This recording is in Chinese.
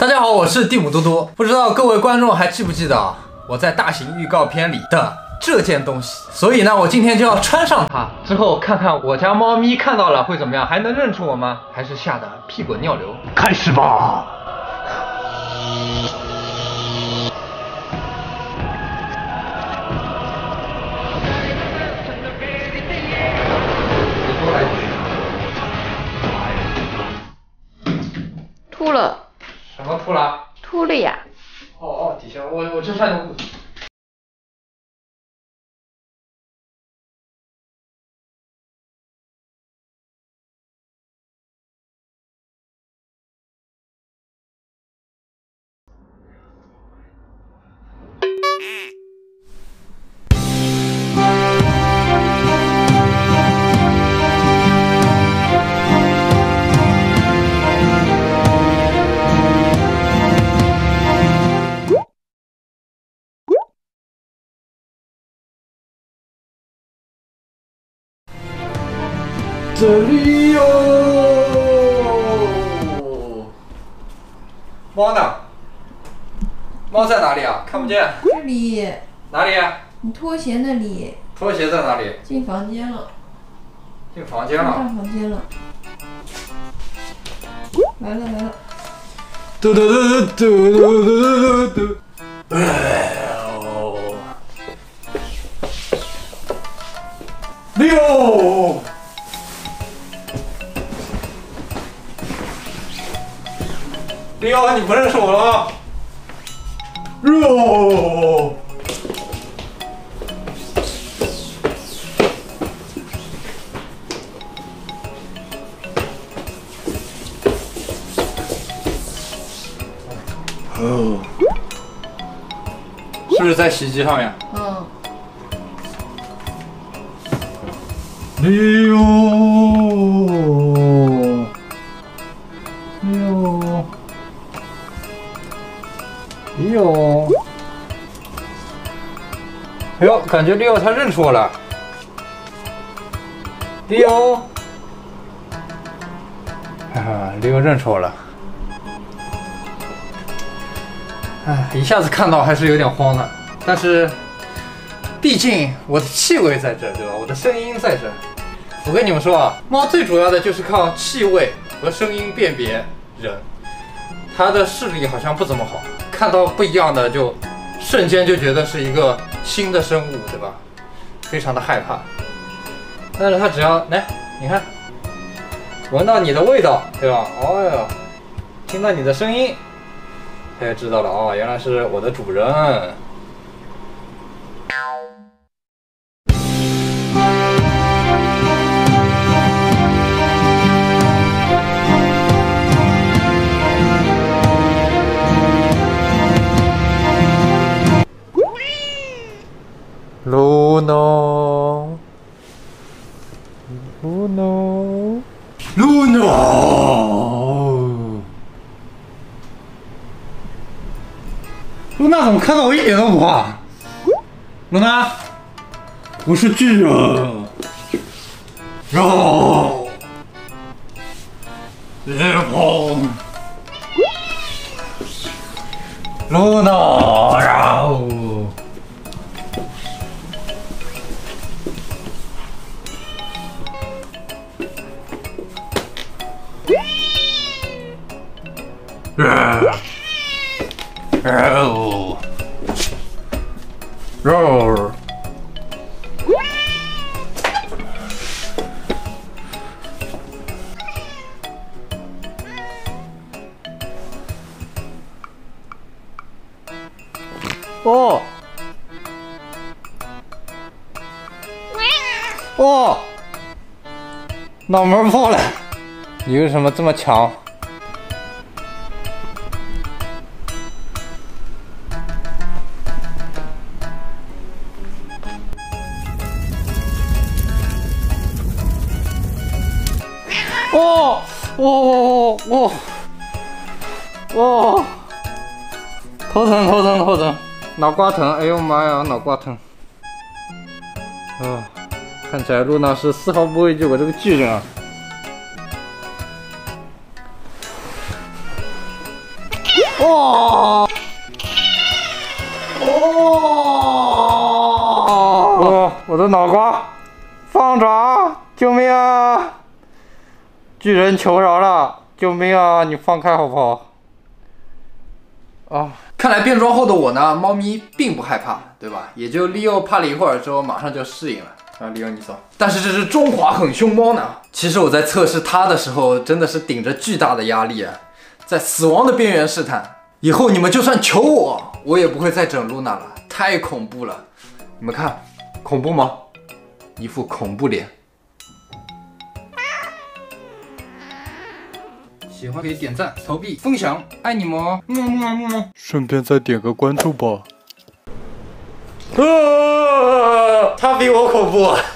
大家好，我是蒂姆多多。不知道各位观众还记不记得啊？我在大型预告片里的这件东西，所以呢，我今天就要穿上它，之后看看我家猫咪看到了会怎么样，还能认出我吗？还是吓得屁滚尿流？开始吧！ 秃了。 什么秃了？ 秃了呀！ 哦，底下我这穿的裤子。这里有猫呢？猫在哪里啊？看不见。 这里。 哪里啊？ 你拖鞋那里。 拖鞋在哪里？ 进房间了。 进房间了。 大房间了。来了。 嘟嘟嘟嘟嘟嘟嘟。六。六，你不认识我了吗？肉。哦，是不是在洗衣机上面？ 嗯。 六。哎呦，感觉利欧他认出我了。利欧，利欧认出我了。哎，一下子看到还是有点慌的，但是毕竟我的气味在这，对吧？我的声音在这。我跟你们说啊，猫最主要的就是靠气味和声音辨别人，它的视力好像不怎么好，看到不一样的就瞬间就觉得是一个新的生物，对吧？非常的害怕。但是它只要来，你看，闻到你的味道，对吧？哦哟，听到你的声音，它就知道了哦，原来是我的主人。Luna， 怎么看到我一点都不怕？露娜，我是巨人，肉，烈风，露娜，肉。肉，哦，哦，脑门破了，你为什么这么强？头疼，脑瓜疼，哎呦妈呀，脑瓜疼。看起来露娜是丝毫不畏惧我这个巨人啊。 哦！我的脑瓜，放爪！救命啊！巨人求饶了！救命啊！你放开好不好？啊！看来变装后的我呢，猫咪并不害怕，对吧？也就利奥怕了一会儿之后，马上就适应了。啊，利奥你走。但是这只中华狠凶猫呢？其实我在测试它的时候，真的是顶着巨大的压力啊，在死亡的边缘试探。以后你们就算求我，我也不会再整露娜了，太恐怖了。你们看，恐怖吗？一副恐怖脸。喜欢可以点赞、投币、分享，爱你们哦！顺便再点个关注吧。它比我恐怖。